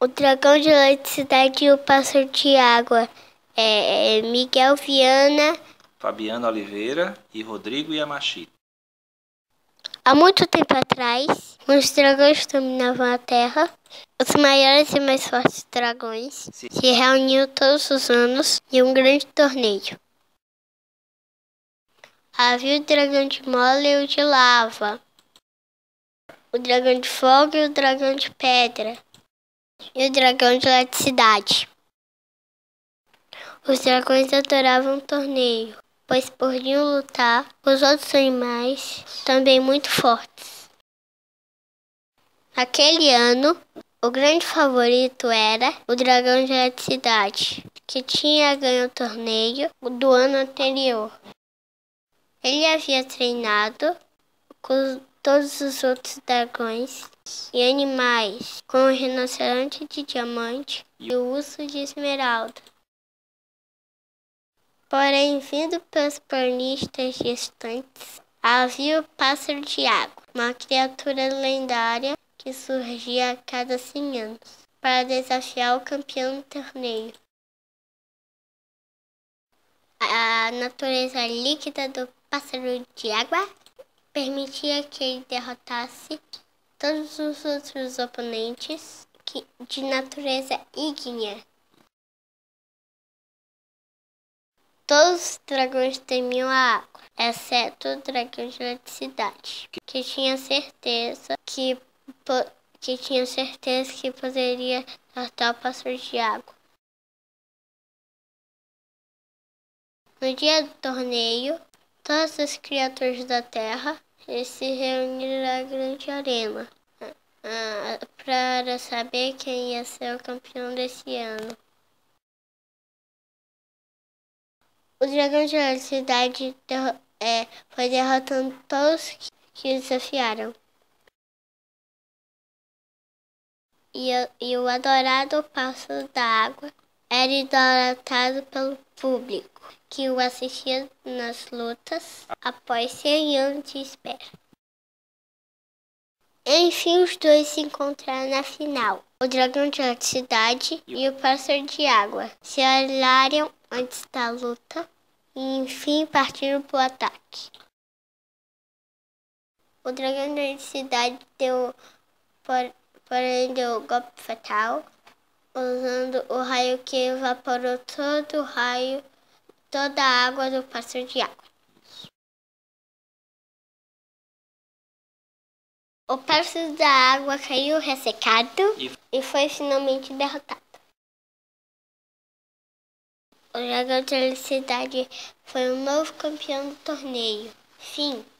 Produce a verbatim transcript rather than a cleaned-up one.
O dragão de eletricidade e o pássaro de água é Miguel Viana, Fabiana Oliveira e Rodrigo Yamashita. Há muito tempo atrás, os dragões dominavam a Terra. Os maiores e mais fortes dragões Sim. se reuniam todos os anos em um grande torneio. Havia o dragão de mole e o de lava, o dragão de fogo e o dragão de pedra, e o dragão de eletricidade. Os dragões adoravam o torneio, pois podiam lutar com os outros animais, também muito fortes. Naquele ano, o grande favorito era o dragão de eletricidade, que tinha ganho o torneio do ano anterior. Ele havia treinado com todos os outros dragões e animais, com o rinoceronte de diamante e o urso de esmeralda. Porém, vindo pelos planistas distantes, havia o pássaro de água, uma criatura lendária que surgia a cada cem anos, para desafiar o campeão do torneio. A natureza líquida do pássaro de água permitia que ele derrotasse todos os outros oponentes de natureza ígnea. Todos os dragões temiam a água, exceto o dragão de eletricidade, que tinha certeza que, que tinha certeza que poderia derrotar o pássaro de água. No dia do torneio, todas as criaturas da Terra se reuniram na grande arena ah, para saber quem ia ser o campeão desse ano. O dragão de eletricidade derro- é, foi derrotando todos que, que desafiaram. E, e o adorado pássaro da água era idolatrado pelo público, que o assistia nas lutas após cem anos de espera. Enfim, os dois se encontraram na final. O dragão de eletricidade e o pássaro de água se olharam antes da luta e enfim partiram para o ataque. O dragão de eletricidade deu, por, porém deu um golpe fatal, usando o raio que evaporou todo o raio, toda a água do pássaro de água. O pássaro da água caiu ressecado e foi finalmente derrotado. O dragão de eletricidade foi o novo campeão do torneio. Fim.